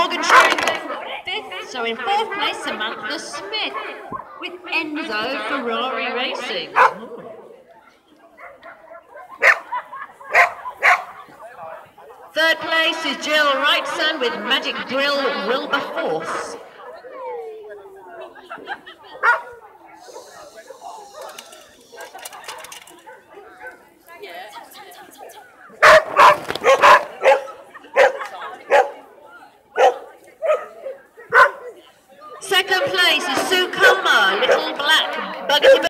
Morgan fifth, so in fourth place Samantha Smith with Enzo Ferrari Racing. Third place is Jill Wrightson with Magic Grill Wilberforce. Second place is Sue Comer, Little Black Buggy.